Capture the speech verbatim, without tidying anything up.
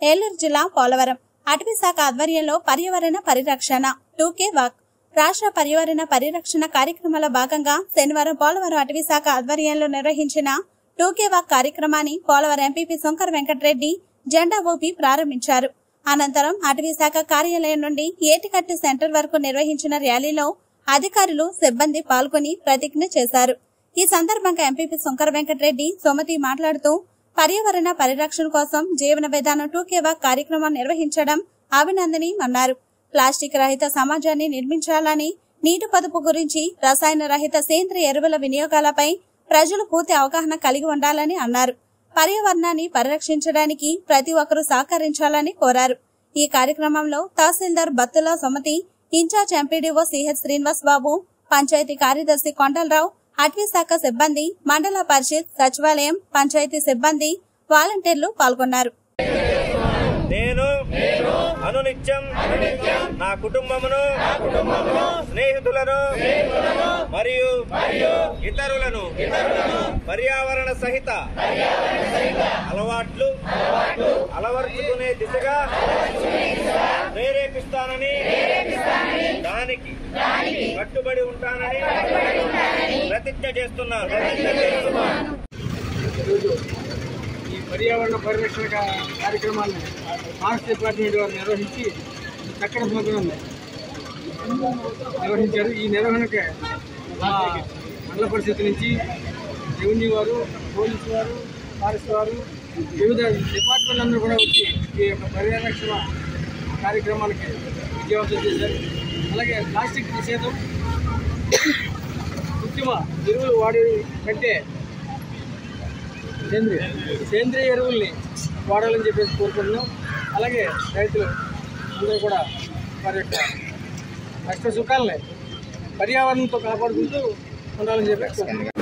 ఏలూరు జిల్లా పోలవరం అటవీ శాఖ ఆధ్వర్యంలో పర్యావరణ పరిరక్షణ టూకే వాక్ రాష్ట్ర పర్యావరణ పరిరక్షణ కార్యక్రమంలో భాగంగా శనివారం పోలవరం అటవీ శాఖ ఆధ్వర్యంలో నిర్వహించిన టూకే వాక్ కార్యక్రమాన్ని పోలవరం ఎంపీపీ శంకర్ వెంకటరెడ్డి జెండా ఊపి ప్రారంభించారు. అనంతరం అటవీ శాఖ కార్యాలయం నుండి ఏటికట్టు సెంటర్ వరకు నిర్వహించిన ర్యాలీలో అధికారులు సిబ్బంది పాల్గొని ప్రతిజ్ఞ చేశారు. ఈ సందర్భంగా ఎంపీపీ శంకర్ వెంకటరెడ్డి సుమతి మాట్లాడుతూ పర్యావరణ పరిరక్షణ కోసం జీవన విధానం టూకే వాక్ కార్యక్రమం నిర్వహించడం అభినందనీయమన్నారు. ప్లాస్టిక్ రహిత సమాజాన్ని నిర్మించాలని, నీటి పొదుపు గురించి, రసాయన రహిత సేంద్రియ ఎరువుల వినియోగాలపై ప్రజలు పూర్తి అవగాహన కలిగి ఉండాలని అన్నారు. పర్యావరణాన్ని పరిరక్షించడానికి ప్రతి ఒక్కరూ సహకరించాలని కోరారు. ఈ కార్యక్రమంలో తహసీల్దార్ Battula Sumathi, incharge MPDO CH Srinivas Babu, panchayati కార్యదర్శి కొండలరావు, అటవీ శాఖ సిబ్బంది, మండల పరిషత్, సచివాలయం, పంచాయతీ సిబ్బంది, వాలంటీర్లు పాల్గొన్నారు. నేను అనునిత్యం నా కుటుంబమును, స్నేహితులను మరియు ఇతరులను పర్యావరణ సహిత అలవాట్లు అలవర్చుకునే దిశగా ప్రేరేపిస్తానని, దానికి కట్టుబడి ఉంటానని ప్రతిజ్ఞ చేస్తున్నాను. ఈ పర్యావరణ పరిరక్షణ కార్యక్రమాన్ని ఫారెస్ట్ డిపార్ట్మెంట్ వారు నిర్వహించి చక్కటి ప్రోగ్రాం నిర్వహించారు. ఈ నిర్వహణకి మండల పరిషత్ నుంచి రెవెన్యూ వారు, పోలీసు వారు, ఫారెస్ట్ వారు, వివిధ డిపార్ట్మెంట్ అందరూ కూడా వచ్చి ఈ యొక్క పరిరక్షణ కార్యక్రమానికి విజయవంతం చేశారు. అలాగే ప్లాస్టిక్ నిషేధం, కృత్రిమ ఎరువులు వాడే కంటే సేంద్రియ సేంద్రియ ఎరువుల్ని వాడాలని చెప్పేసి కోరుకుంటున్నాం. అలాగే రైతులు అందరూ కూడా వారి యొక్క కష్ట సుఖాలని పర్యావరణంతో కాపాడుకుంటూ ఉండాలని చెప్పేసి